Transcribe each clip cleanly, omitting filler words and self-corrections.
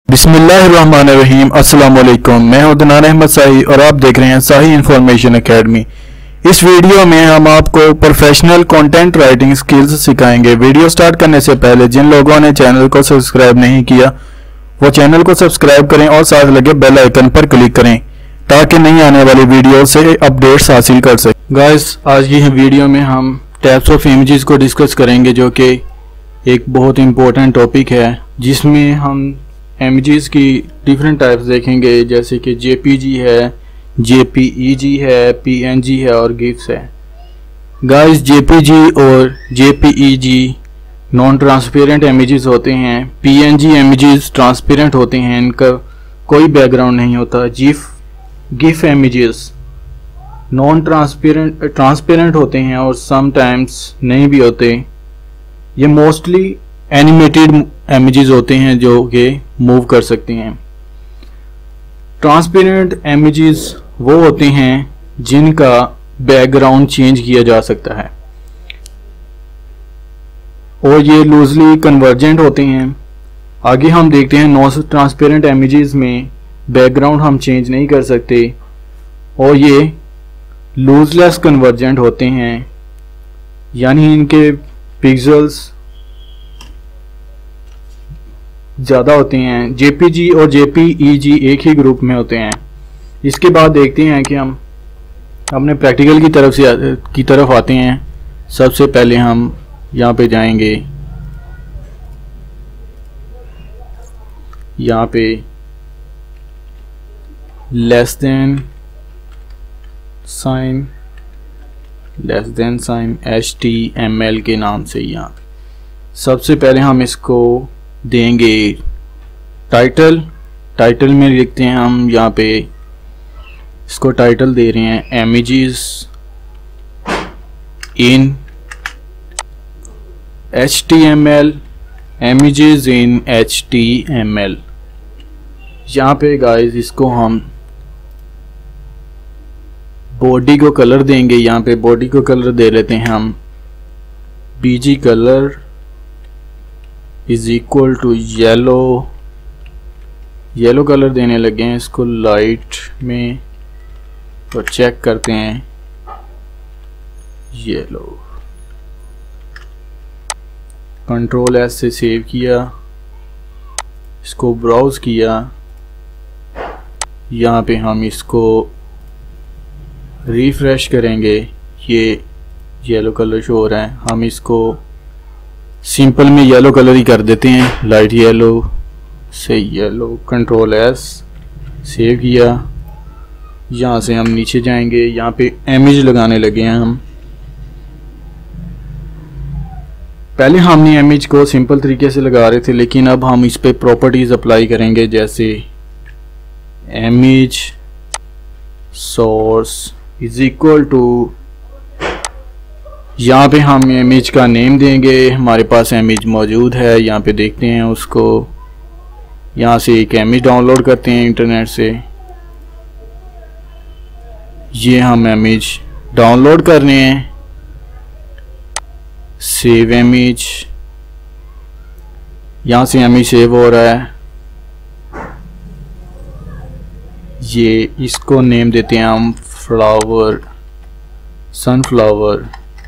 बिस्मिल्लाहिर्रहमानिर्रहीम। अस्सलाम वालेकुम। मैं हूं अदनान अहमद शाही और आप देख रहे हैं शाही इंफॉर्मेशन एकेडमी। इस वीडियो में हम आपको प्रोफेशनल कंटेंट राइटिंग स्किल्स सिखाएंगे। वीडियो स्टार्ट करने से पहले जिन लोगों ने चैनल को सब्सक्राइब नहीं किया वो चैनल को सब्सक्राइब करें और साथ लगे बेल आइकन पर क्लिक करें ताकि नई आने वाली वीडियो से अपडेट्स हासिल कर सकें। गाइस, आज की वीडियो में हम टाइप्स ऑफ इमेजेस को डिस्कस करेंगे जो कि एक बहुत इंपॉर्टेंट टॉपिक है, जिसमें हम इमेजेस की डिफरेंट टाइप्स देखेंगे, जैसे कि जेपीजी है, जेपीईजी है, पीएनजी है और गिफ्स है। गाइस, जेपीजी और जेपीईजी नॉन ट्रांसपेरेंट इमेजेस होते हैं। पीएनजी इमेजेस ट्रांसपेरेंट होते हैं, इनका कोई बैकग्राउंड नहीं होता। गिफ इमेजेस नॉन ट्रांसपेरेंट होते हैं और समटाइम्स नहीं भी होते। ये मोस्टली एनिमेटेड इमेजेस होते हैं जो कि मूव कर सकते हैं। ट्रांसपेरेंट इमेजेस वो होते हैं जिनका बैकग्राउंड चेंज किया जा सकता है और ये लूजली कन्वर्जेंट होते हैं। आगे हम देखते हैं नॉन ट्रांसपेरेंट इमेजेस में बैकग्राउंड हम चेंज नहीं कर सकते और ये लूजलेस कन्वर्जेंट होते हैं, यानी इनके पिक्सेल्स ज़्यादा होते हैं। जेपीजी और जेपीईजी एक ही ग्रुप में होते हैं। इसके बाद देखते हैं कि हम अपने प्रैक्टिकल की तरफ आते हैं। सबसे पहले हम यहाँ पे जाएंगे, यहाँ पे लेस देन साइन HTML के नाम से यहाँ सबसे पहले हम इसको देंगे टाइटल में लिखते हैं हम, यहाँ पे इसको टाइटल दे रहे हैं images in HTML, images in HTML। यहाँ पे गाइस इसको हम बॉडी को कलर देंगे। यहाँ पे बॉडी को कलर दे लेते हैं हम BG colour is equal to yellow colour देने लगे हैं इसको लाइट में, तो चेक करते हैं येलो। कंट्रोल S से सेव किया, इसको ब्राउज किया। यहाँ पे हम इसको रिफ्रेश करेंगे, ये येलो कलर शो हो रहा है। हम इसको सिंपल में येलो कलर ही कर देते हैं, लाइट येलो से येलो। कंट्रोल S सेव किया। यहाँ से हम नीचे जाएंगे, यहाँ पे इमेज लगाने लगे हैं हम। पहले हमने इमेज को सिंपल तरीके से लगा रहे थे, लेकिन अब हम इस पे प्रॉपर्टीज अप्लाई करेंगे, जैसे image source is equal to, यहाँ पे हम इमेज का नेम देंगे। हमारे पास इमेज मौजूद है, यहाँ पे देखते हैं उसको। यहाँ से एक इमेज डाउनलोड करते हैं इंटरनेट से। ये हम इमेज डाउनलोड कर रहे हैं। सेव इमेज, यहाँ से इमेज सेव हो रहा है। ये इसको नेम देते हैं हम सनफ्लावर।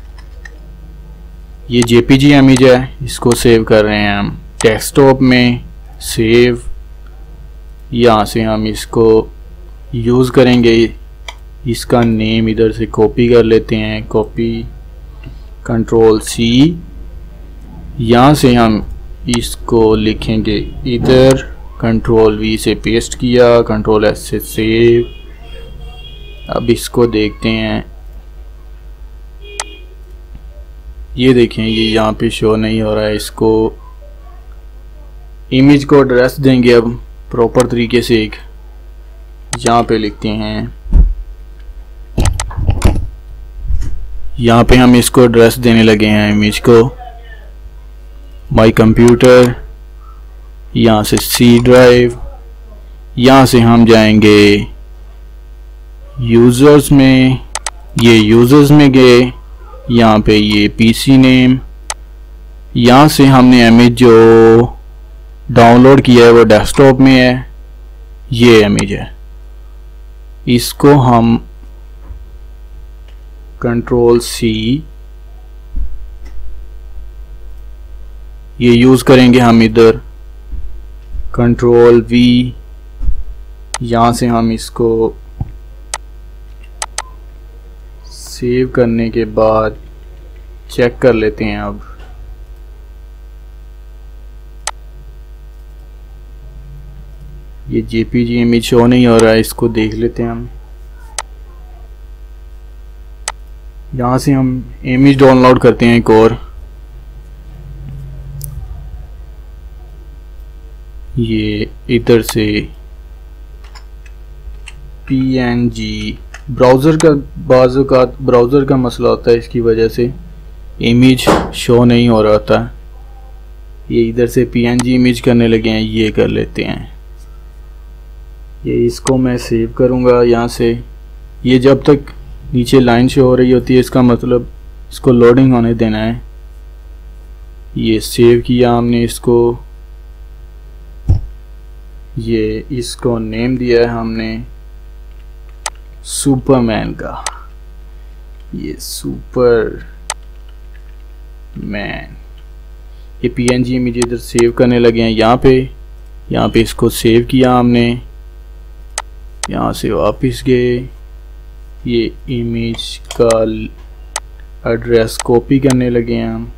ये जेपीजी इमेज है, इसको सेव कर रहे हैं हम डेस्कटॉप में। सेव, यहाँ से हम इसको यूज़ करेंगे। इसका नेम इधर से कॉपी कर लेते हैं, कॉपी कंट्रोल C। यहाँ से हम इसको लिखेंगे इधर, कंट्रोल V से पेस्ट किया, कंट्रोल S से सेव। अब इसको देखते हैं, ये देखें ये यहाँ पे शो नहीं हो रहा है। इसको इमेज को एड्रेस देंगे अब प्रॉपर तरीके से। एक यहाँ पे लिखते हैं, यहाँ पे हम इसको एड्रेस देने लगे हैं इमेज को, माई कंप्यूटर। यहाँ से C ड्राइव, यहाँ से हम जाएंगे यूजर्स में। ये यूजर्स में गए, यहाँ पे ये PC नेम। यहाँ से हमने इमेज जो डाउनलोड किया है वो डेस्कटॉप में है, ये इमेज है। इसको हम कंट्रोल C ये यूज़ करेंगे हम इधर, कंट्रोल V, यहाँ से हम इसको सेव करने के बाद चेक कर लेते हैं। अब ये JPG इमेज शो नहीं हो रहा है, इसको देख लेते हैं हम। यहाँ से हम इमेज डाउनलोड करते हैं एक और, ये इधर से PNG, ब्राउज़र का बाज़ का ब्राउज़र का मसला होता है, इसकी वजह से इमेज शो नहीं हो रहा था। ये इधर से PNG इमेज करने लगे हैं, ये कर लेते हैं। ये इसको मैं सेव करूँगा यहाँ से। ये जब तक नीचे लाइन शो हो रही होती है इसका मतलब इसको लोडिंग होने देना है। ये सेव किया हमने इसको, ये इसको नेम दिया है हमने सुपरमैन का, ये सुपरमैन। ये PNG इमेज इधर सेव करने लगे हैं यहाँ पे इसको सेव किया हमने, यहाँ से वापस गए, ये इमेज का एड्रेस कॉपी करने लगे हैं हम।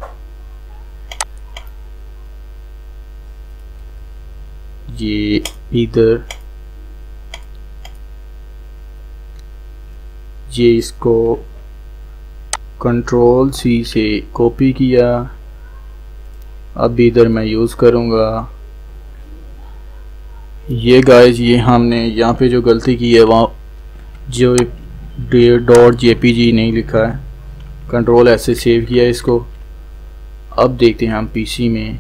ये इधर ये इसको कंट्रोल C से कॉपी किया, अब इधर मैं यूज़ करूँगा। ये गाइस, ये हमने यहाँ पे जो गलती की है वहाँ जो .jpg नहीं लिखा है, कंट्रोल S से सेव किया इसको। अब देखते हैं हम PC में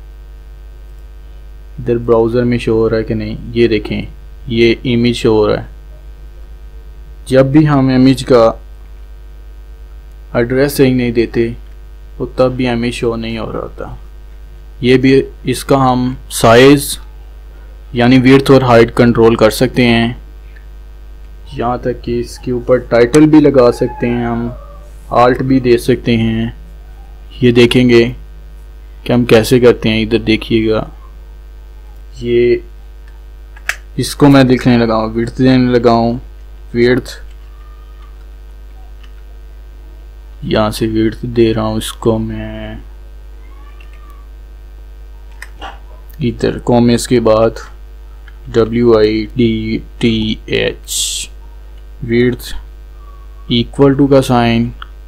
इधर ब्राउज़र में शो हो रहा है कि नहीं। ये देखें, ये इमेज शो हो रहा है। जब भी हम इमेज का एड्रेस सही नहीं देते तो तब भी इमेज शो नहीं हो रहा था। ये भी इसका हम साइज़ यानी विड्थ और हाइट कंट्रोल कर सकते हैं, यहाँ तक कि इसके ऊपर टाइटल भी लगा सकते हैं हम, आल्ट भी दे सकते हैं। ये देखेंगे कि हम कैसे करते हैं, इधर देखिएगा। ये इसको मैं दिखने लगा हूँ, विड्थ देने लगा हूँ, विड्थ यहाँ से विड्थ दे रहा हूँ इसको मैं इधर कॉमेस के बाद WIDTH, विड्थ इक्वल टू का साइन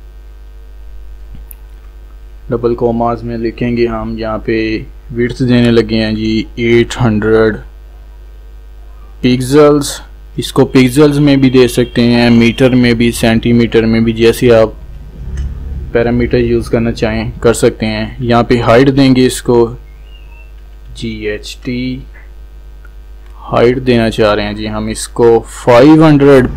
डबल कॉमास में लिखेंगे हम। यहाँ पे विड्थ देने लगे हैं जी 800 पिक्सल्स। इसको पिक्सल्स में भी दे सकते हैं, मीटर में भी, सेंटीमीटर में भी, जैसे आप पैरामीटर यूज़ करना चाहें कर सकते हैं। यहाँ पे हाइट देंगे इसको GHT, हाइट देना चाह रहे हैं जी हम इसको 500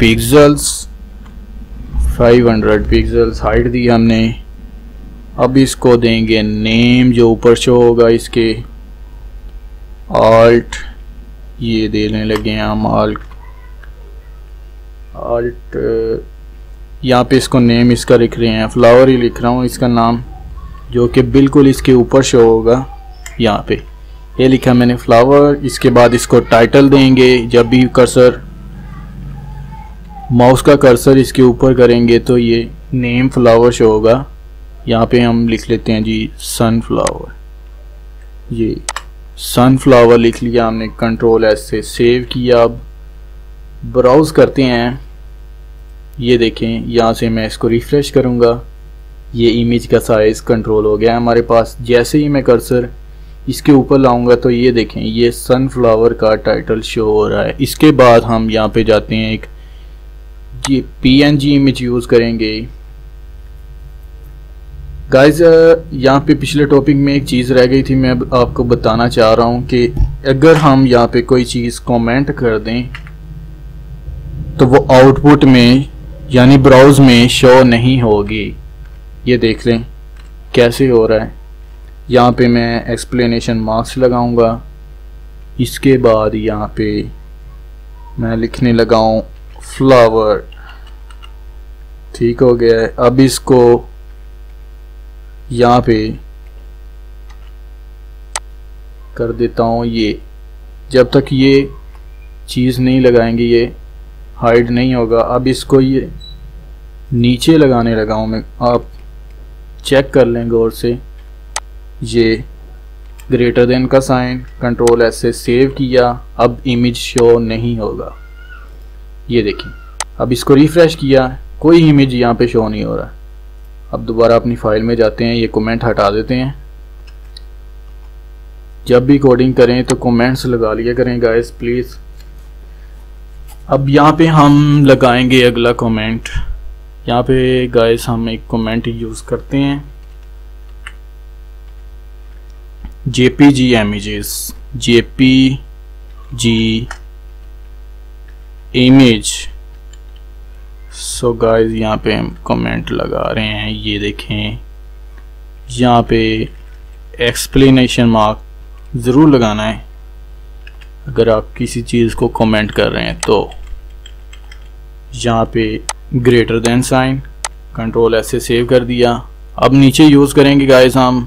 पिक्सल्स हाइट दी हमने। अब इसको देंगे नेम जो ऊपर शो होगा इसके, आल्ट ये देने लगे हैं हम, आल्ट यहाँ पे इसको नेम इसका लिख रहे हैं, फ्लावर ही लिख रहा हूँ इसका नाम, जो कि बिल्कुल इसके ऊपर शो होगा। यहाँ पे ये लिखा मैंने फ्लावर। इसके बाद इसको टाइटल देंगे। जब भी कर्सर माउस का कर्सर इसके ऊपर करेंगे तो ये नेम फ्लावर शो होगा। यहाँ पे हम लिख लेते हैं जी सनफ्लावर। ये सनफ्लावर लिख लिया हमने, कंट्रोल S से सेव किया। अब ब्राउज़ करते हैं। ये देखें, यहाँ से मैं इसको रिफ्रेश करूँगा, ये इमेज का साइज़ कंट्रोल हो गया हमारे पास। जैसे ही मैं कर्सर इसके ऊपर लाऊंगा तो ये देखें, ये सनफ्लावर का टाइटल शो हो रहा है। इसके बाद हम यहाँ पे जाते हैं, एक PNG इमेज यूज़ करेंगे। गाइस यहाँ पे पिछले टॉपिक में एक चीज़ रह गई थी, मैं आपको बताना चाह रहा हूँ कि अगर हम यहाँ पे कोई चीज़ कमेंट कर दें तो वो आउटपुट में यानी ब्राउज़ में शो नहीं होगी। ये देख लें कैसे हो रहा है। यहाँ पे मैं एक्सप्लेनेशन मार्क्स लगाऊंगा। इसके बाद यहाँ पे मैं लिखने लगा हूँ फ्लावर। ठीक हो गया है। अब इसको यहाँ पे कर देता हूँ ये। जब तक ये चीज़ नहीं लगाएंगे ये हाइड नहीं होगा। अब इसको ये नीचे लगाने लगा हूँ मैं। आप चेक कर लें गौर से। ये ग्रेटर देन का साइन, कंट्रोल एस से सेव किया। अब इमेज शो नहीं होगा। ये देखिए, अब इसको रिफ्रेश किया, कोई इमेज यहाँ पे शो नहीं हो रहा। अब दोबारा अपनी फाइल में जाते हैं, ये कमेंट हटा देते हैं। जब भी कोडिंग करें तो कमेंट्स लगा लिया करें गाइस प्लीज़। अब यहाँ पे हम लगाएंगे अगला कमेंट। यहाँ पे गाइस हम एक कमेंट यूज़ करते हैं, JPG images, JPG image। So guys यहाँ पे हम कमेंट लगा रहे हैं। ये देखें, यहाँ पे एक्सप्लेनेशन मार्क ज़रूर लगाना है अगर आप किसी चीज़ को कमेंट कर रहे हैं। तो यहाँ पे greater than sign, control S से सेव कर दिया। अब नीचे यूज़ करेंगे गाइस हम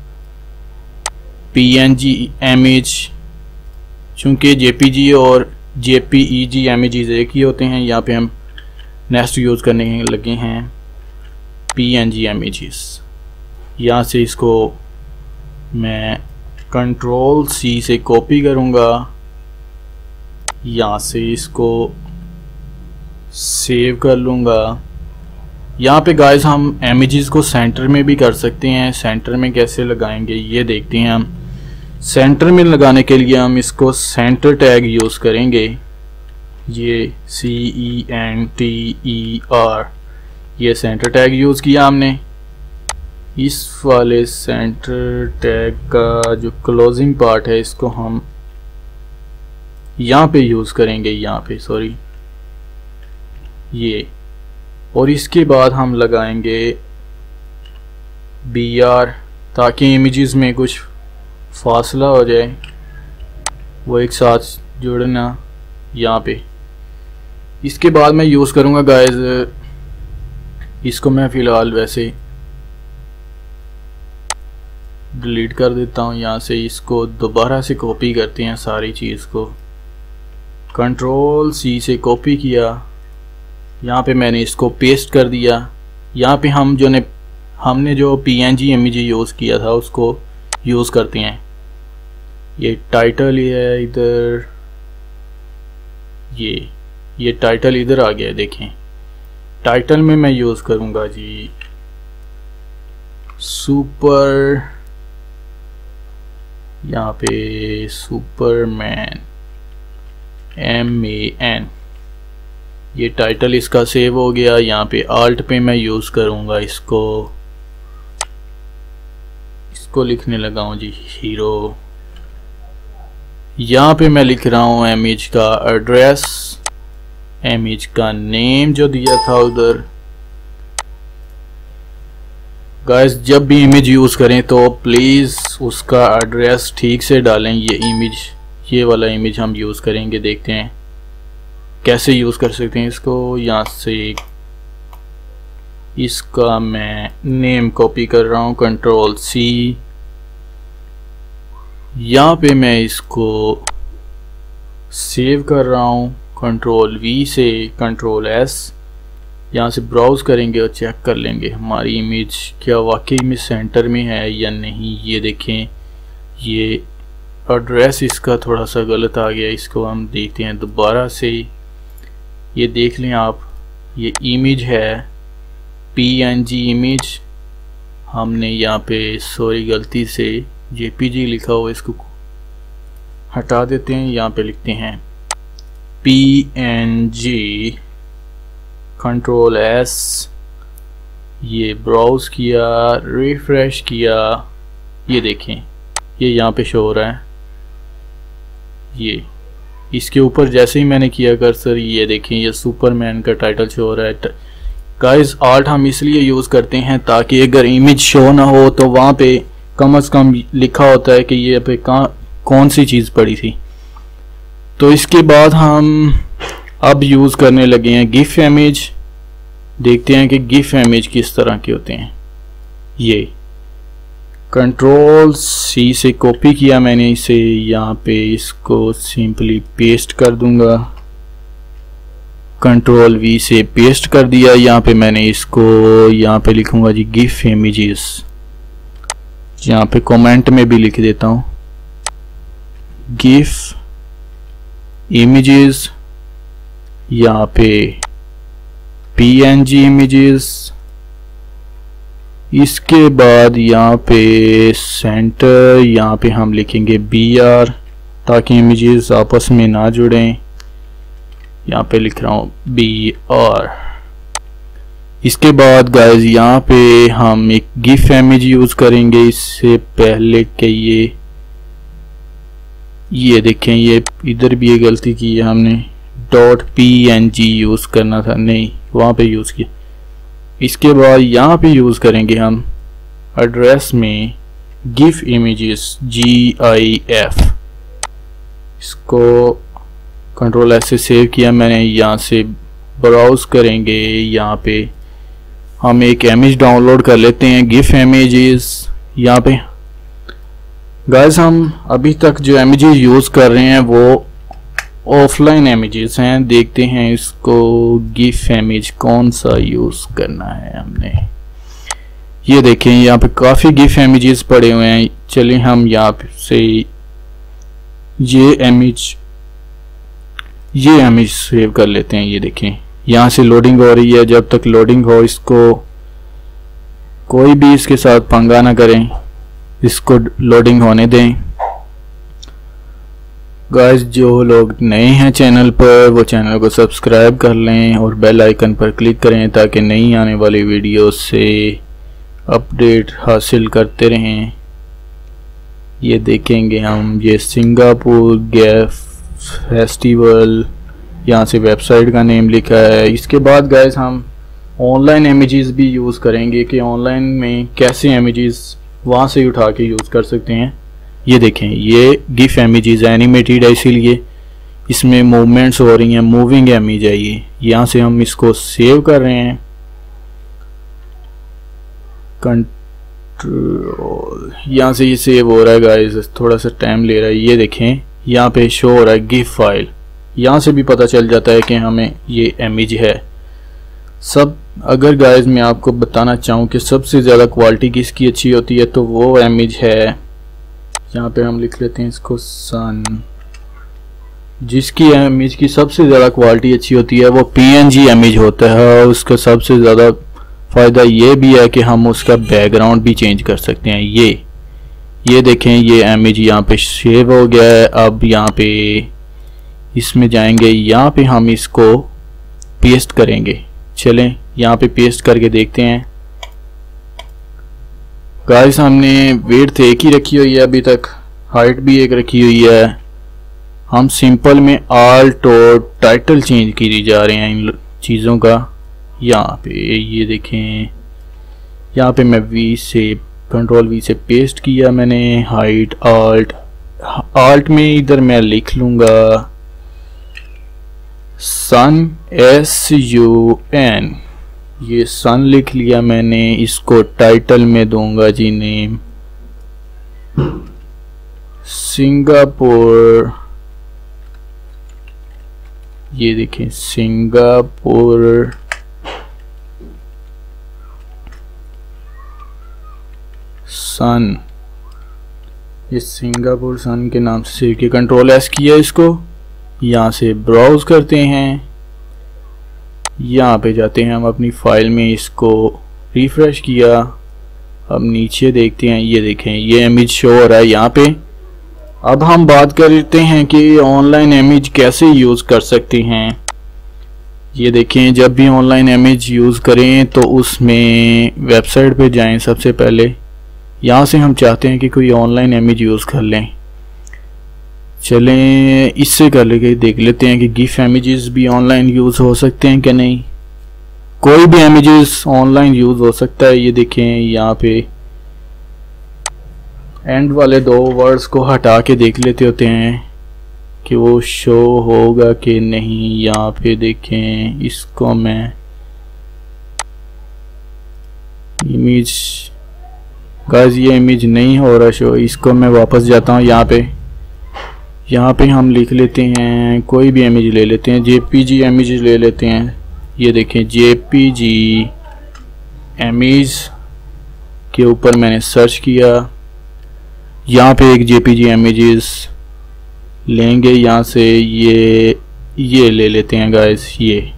PNG इमेज, चूँकि JPG और JPEG इमेजेस एक ही होते हैं। यहाँ पे हम नेक्स्ट यूज़ करने लगे हैं PNG इमेजेस। यहाँ से इसको मैं कंट्रोल C से कॉपी करूँगा, यहाँ से इसको सेव कर लूँगा। यहाँ पे गाइस हम इमेजेस को सेंटर में भी कर सकते हैं। सेंटर में कैसे लगाएंगे ये देखते हैं हम। सेंटर में लगाने के लिए हम इसको सेंटर टैग यूज़ करेंगे। ये CENTER, ये सेंटर टैग यूज़ किया हमने। इस वाले सेंटर टैग का जो क्लोजिंग पार्ट है इसको हम यहाँ पे यूज़ करेंगे, यहाँ पे सॉरी ये। और इसके बाद हम लगाएंगे BR ताकि इमेजेस में कुछ फासला हो जाए, वो एक साथ जुड़ना यहाँ पे। इसके बाद मैं यूज़ करूँगा गाइस, इसको मैं फ़िलहाल वैसे डिलीट कर देता हूँ। यहाँ से इसको दोबारा से कॉपी करते हैं सारी चीज़ को। कंट्रोल C से कॉपी किया, यहाँ पे मैंने इसको पेस्ट कर दिया। यहाँ पे हम हमने जो PNG इमेज यूज़ किया था उसको यूज़ करते हैं। ये टाइटल है इधर, ये टाइटल इधर आ गया है। देखें, टाइटल में मैं यूज़ करूँगा जी सुपर, यहाँ पे सुपरमैन MAN। ये टाइटल इसका सेव हो गया। यहाँ पे आल्ट पे मैं यूज़ करूँगा इसको लिखने लगा हूँ जी हीरो। यहाँ पे मैं लिख रहा हूँ इमेज का एड्रेस, इमेज का नेम जो दिया था उधर। गाइस जब भी इमेज यूज़ करें तो प्लीज़ उसका एड्रेस ठीक से डालें। ये वाला इमेज हम यूज़ करेंगे, देखते हैं कैसे यूज़ कर सकते हैं इसको। यहाँ से इसका मैं नेम कॉपी कर रहा हूँ, कंट्रोल C। यहाँ पे मैं इसको सेव कर रहा हूँ कंट्रोल V से, कंट्रोल S। यहाँ से ब्राउज़ करेंगे और चेक कर लेंगे हमारी इमेज क्या वाकई में सेंटर में है या नहीं। ये देखें, ये एड्रेस इसका थोड़ा सा गलत आ गया। इसको हम देखते हैं दोबारा से। ये देख लें आप, ये इमेज है PNG इमेज। हमने यहाँ पे सॉरी गलती से JPG लिखा हुआ, इसको हटा देते हैं। यहाँ पे लिखते हैं PNG, कंट्रोल S। ये ब्राउज़ किया, रिफ्रेश किया, ये देखें ये यहाँ पे शो हो रहा है। ये इसके ऊपर जैसे ही मैंने किया कर्सर, ये देखें ये सुपरमैन का टाइटल शो हो रहा है। गाइस आल्ट हम इसलिए यूज़ करते हैं ताकि अगर इमेज शो ना हो तो वहाँ पे कम से कम लिखा होता है कि ये पे कौन सी चीज़ पड़ी थी। तो इसके बाद हम अब यूज़ करने लगे हैं गिफ इमेज। देखते हैं कि गिफ इमेज किस तरह के होते हैं। ये कंट्रोल सी से कॉपी किया मैंने इसे, यहाँ पे इसको सिंपली पेस्ट कर दूंगा। कंट्रोल वी से पेस्ट कर दिया। यहाँ पे मैंने इसको यहाँ पे लिखूंगा जी गिफ इमेजेस। यहाँ पे कमेंट में भी लिख देता हूँ गिफ इमेजेस, यहाँ पे पीएनजी इमेजेस। इसके बाद यहाँ पे सेंटर, यहाँ पे हम लिखेंगे BR ताकि इमेजेस आपस में ना जुड़ें। यहाँ पे लिख रहा हूँ BR। इसके बाद गाइस यहाँ पे हम एक गिफ इमेज यूज करेंगे। इससे पहले के ये देखें, ये इधर भी ये गलती की है हमने, .png यूज करना था, नहीं वहाँ पे यूज किया। इसके बाद यहाँ पे यूज करेंगे हम एड्रेस में गिफ इमेजेस GIF। इसको कंट्रोल S से सेव किया मैंने। यहाँ से ब्राउज करेंगे, यहाँ पे हम एक इमेज डाउनलोड कर लेते हैं गिफ इमेजेस। यहाँ पे गाइस हम अभी तक जो इमेजेस यूज कर रहे हैं वो ऑफलाइन इमेजेस हैं। देखते हैं इसको गिफ इमेज कौन सा यूज करना है हमने। ये देखें यहाँ पे काफी गिफ इमेजेस पड़े हुए हैं। चलिए हम यहाँ से ये इमेज सेव कर लेते हैं। ये देखें यहाँ से लोडिंग हो रही है। जब तक लोडिंग हो इसको कोई भी इसके साथ पंगा ना करें, इसको लोडिंग होने दें। गाइस जो लोग नए हैं चैनल पर वो चैनल को सब्सक्राइब कर लें और बेल आइकन पर क्लिक करें ताकि नई आने वाली वीडियो से अपडेट हासिल करते रहें। ये देखेंगे हम, ये सिंगापुर गैफ फेस्टिवल, यहाँ से वेबसाइट का नेम लिखा है। इसके बाद गाइस हम ऑनलाइन इमेजेस भी यूज़ करेंगे कि ऑनलाइन में कैसे इमेजेस वहाँ से उठा के यूज़ कर सकते हैं। ये देखें ये गिफ इमेजेस एनिमेटेड है, इसीलिए इसमें मूवमेंट्स हो रही हैं, मूविंग इमेज है ये। यहाँ से हम इसको सेव कर रहे हैं, कंट्रोल यहाँ से ये सेव हो रहा है गाइस, थोड़ा सा टाइम ले रहा है। ये देखें यहाँ पे शो हो रहा है गिफ फाइल। यहाँ से भी पता चल जाता है कि हमें ये इमेज है। सब अगर गाइस मैं आपको बताना चाहूँ कि सबसे ज़्यादा क्वालिटी किसकी अच्छी होती है तो वो इमेज है, यहाँ पे हम लिख लेते हैं इसको सन। जिसकी इमेज की सबसे ज़्यादा क्वालिटी अच्छी होती है वो PNG इमेज होता है। और उसका सबसे ज़्यादा फ़ायदा ये भी है कि हम उसका बैकग्राउंड भी चेंज कर सकते हैं। ये देखें ये इमेज यहाँ पे सेव हो गया है। अब यहाँ पे इसमें जाएंगे, यहाँ पे हम इसको पेस्ट करेंगे। चलें यहाँ पे पेस्ट करके देखते हैं। गाइस हमने विड्थ एक ही रखी हुई है अभी तक, हाइट भी एक रखी हुई है। हम सिंपल में आल्ट और टाइटल चेंज किए जा रहे हैं इन चीज़ों का। यहाँ पे ये देखें, यहाँ पे मैं कंट्रोल V से पेस्ट किया मैंने। हाइट आल्ट में इधर मैं लिख लूँगा सन SUN। ये सन लिख लिया मैंने। इसको टाइटल में दूंगा जी नेम सिंगापुर। ये देखें सिंगापुर सन। ये सिंगापुर सन के नाम से सेव किया, कंट्रोल S किया इसको। यहाँ से ब्राउज करते हैं, यहाँ पे जाते हैं हम अपनी फाइल में, इसको रिफ्रेश किया। अब नीचे देखते हैं, ये देखें ये इमेज शो हो रहा है यहाँ पे। अब हम बात करते हैं कि ऑनलाइन इमेज कैसे यूज़ कर सकते हैं। ये देखें जब भी ऑनलाइन इमेज यूज़ करें तो उसमें वेबसाइट पे जाएं। सबसे पहले यहाँ से हम चाहते हैं कि कोई ऑनलाइन इमेज यूज़ कर लें। चलें इससे कर लेके देख लेते हैं कि गिफ इमेजेस भी ऑनलाइन यूज़ हो सकते हैं कि नहीं। कोई भी इमेजेस ऑनलाइन यूज़ हो सकता है। ये देखें यहाँ पे एंड वाले दो वर्ड्स को हटा के देख लेते होते हैं कि वो शो होगा कि नहीं। यहाँ पे देखें, इसको मैं इमेज, गाइस ये इमेज नहीं हो रहा शो। इसको मैं वापस जाता हूँ। यहाँ पे हम लिख लेते हैं, कोई भी इमेज ले लेते हैं, जेपीजी इमेज ले लेते हैं। ये देखें जेपीजी इमेज के ऊपर मैंने सर्च किया। यहाँ पे एक जेपीजी इमेजेस लेंगे, यहाँ से ये ले लेते हैं गाइस।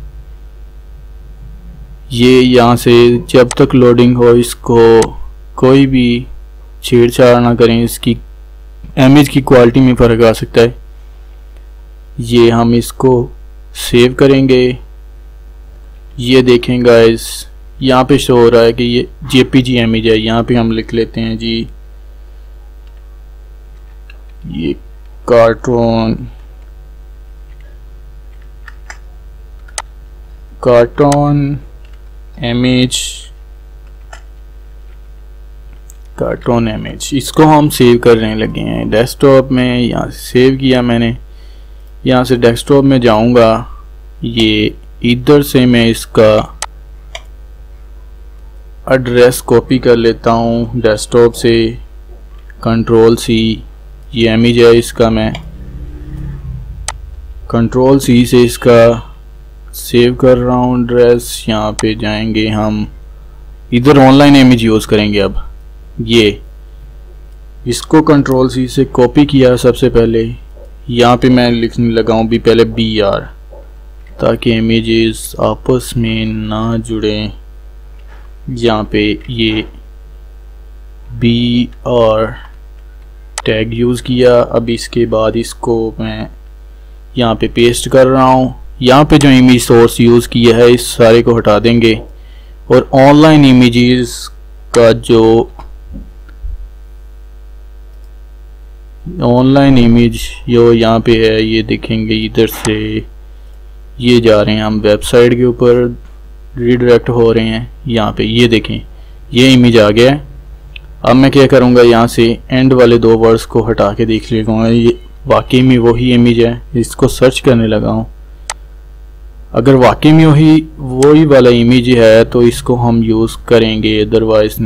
ये यहाँ से जब तक लोडिंग हो इसको कोई भी छेड़छाड़ ना करें, इसकी इमेज की क्वालिटी में फ़र्क आ सकता है। ये हम इसको सेव करेंगे। ये देखें गाइस, यहाँ पे शो हो रहा है कि ये जेपीजी इमेज है। यहाँ पे हम लिख लेते हैं जी ये कार्टून इमेज, इसको हम सेव करने लगे हैं डेस्कटॉप में। यहाँ से सेव किया मैंने। यहाँ से डेस्कटॉप में जाऊंगा, ये इधर से मैं इसका एड्रेस कॉपी कर लेता हूँ डेस्कटॉप से, Ctrl+C। ये इमेज है, इसका मैं Ctrl+C से इसका सेव कर रहा हूँ एड्रेस। यहाँ पे जाएंगे हम, इधर ऑनलाइन इमेज यूज़ करेंगे। अब ये इसको Ctrl+C से कॉपी किया सबसे पहले। यहाँ पे मैं लिखने लगा हूँ भी पहले BR, ताकि इमेजेस आपस में ना जुड़ें। यहाँ पे ये BR टैग यूज़ किया। अब इसके बाद इसको मैं यहाँ पे पेस्ट कर रहा हूँ। यहाँ पे जो इमेज सोर्स यूज़ किया है इस सारे को हटा देंगे, और ऑनलाइन इमेजेस का जो ऑनलाइन इमेज जो यहाँ पे है, ये देखेंगे इधर से ये जा रहे हैं हम वेबसाइट के ऊपर, रीडायरेक्ट हो रहे हैं। यहाँ पे ये देखें, ये इमेज आ गया है। अब मैं क्या करूँगा, यहाँ से एंड वाले 2 वर्ड्स को हटा के देख लेगा ये वाकई में वही इमेज है। इसको सर्च करने लगा हूँ, अगर वाकई में वही वाला इमेज है तो इसको हम यूज़ करेंगे, अदरवाइज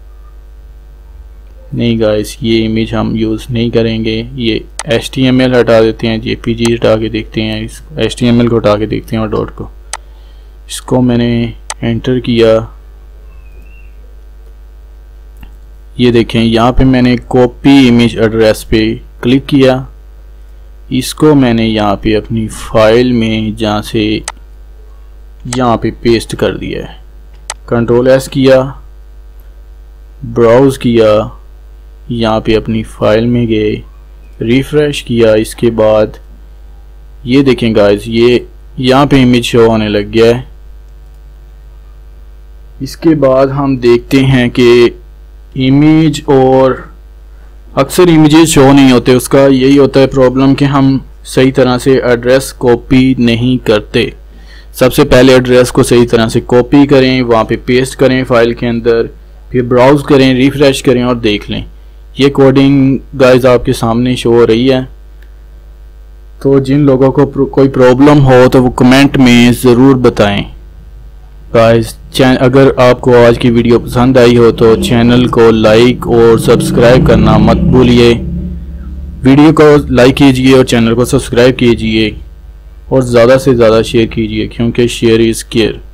नहीं गाइस, ये इमेज हम यूज़ नहीं करेंगे। ये HTML हटा देते हैं, JPG हटा के देखते हैं, इस HTML को हटा के देखते हैं और डॉट को। इसको मैंने एंटर किया। ये देखें, यहाँ पे मैंने कॉपी इमेज एड्रेस पे क्लिक किया। इसको मैंने यहाँ पे अपनी फाइल में जहाँ से यहाँ पे पेस्ट कर दिया है। Ctrl+S किया, ब्राउज़ किया, यहाँ पे अपनी फाइल में गए, रिफ्रेश किया। इसके बाद ये देखें गाइस, ये यहाँ पे इमेज शो होने लग गया है। इसके बाद हम देखते हैं कि इमेज, और अक्सर इमेजेस शो नहीं होते, उसका यही होता है प्रॉब्लम कि हम सही तरह से एड्रेस कॉपी नहीं करते। सबसे पहले एड्रेस को सही तरह से कॉपी करें, वहाँ पे पेस्ट करें फाइल के अंदर, फिर ब्राउज़ करें, रिफ्रेश करें और देख लें। ये कोडिंग गाइस आपके सामने शो हो रही है। तो जिन लोगों को कोई प्रॉब्लम हो तो वो कमेंट में ज़रूर बताएं गाइस। अगर आपको आज की वीडियो पसंद आई हो तो चैनल को लाइक और सब्सक्राइब करना मत भूलिए। वीडियो को लाइक कीजिए और चैनल को सब्सक्राइब कीजिए, और ज़्यादा से ज़्यादा शेयर कीजिए, क्योंकि शेयर इज़ केयर।